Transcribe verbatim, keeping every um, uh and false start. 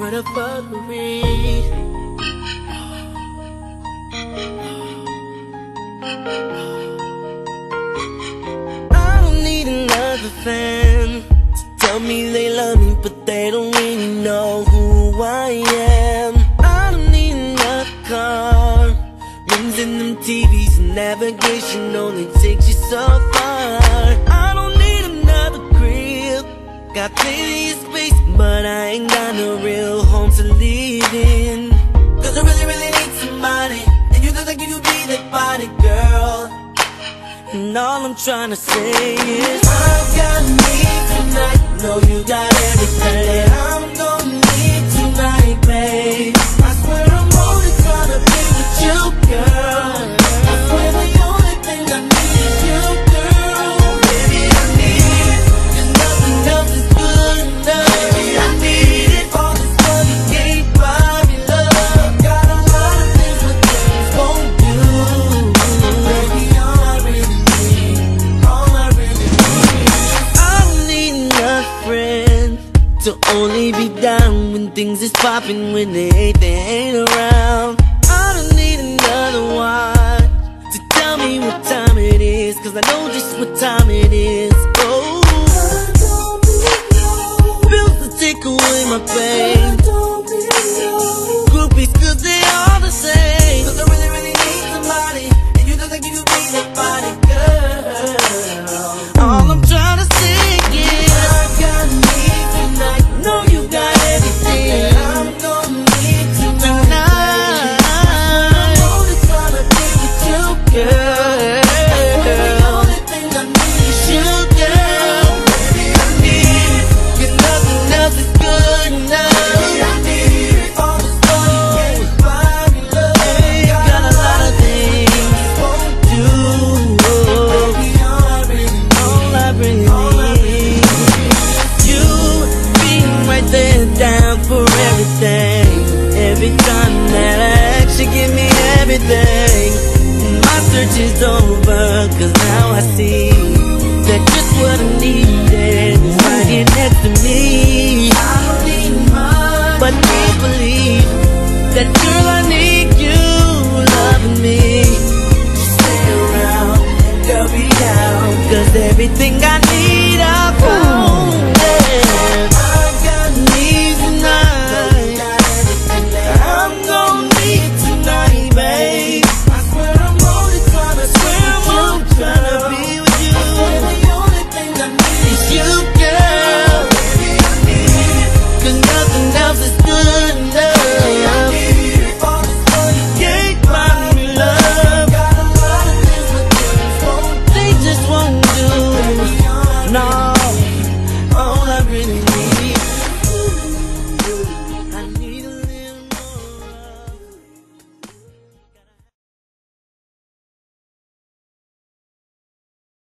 What a fuckery. I don't need another fan to tell me they love me, but they don't really know who I am. I don't need another car, rings in them T Vs, and navigation only takes you so far. I don't need another crib, got plenty of space, but I ain't got no real home to live in. Cause I really, really need somebody, and you look like you be that body, girl. And all I'm trying to say is I've got me tonight. Know you got everything that I'm gonna need tonight, babe. I swear I'm only trying to be with you, girl. I swear the only thing I need is you, girl. Baby, I need it, and nothing else is good enough. Baby, I need it. All this money can't buy me love. Got a lot of things my things won't do. Baby, all I really need, all I really need. I don't need another friend to only be down when things is popping, when they ain't, they ain't around. I don't need another watch to tell me what time it is, cause I know just what time it is. Oh, bills to take away my pain, groupies cause they all the same. Cause I really, really need somebody, and you look like you could be that body, girl. All I'm trying to say is I got me tonight. Know you got everything that I'm gonna need tonight. I'm only trying to be with you, girl. The only thing I need is you, girl. Baby, I need it, cause nothing else is good enough. Baby, I need it. All this money can't buy me love. Hey, got a lot of things won't do. Baby, all I really need, all I really need, you being right there down for everything. Every time that I ask, you give me everything. My search is over, cause now I see that just what I needed is right here next to me. I don't need much, but please believe that, girl, I need you loving me. Just stay around and girl, be down, cause everything I need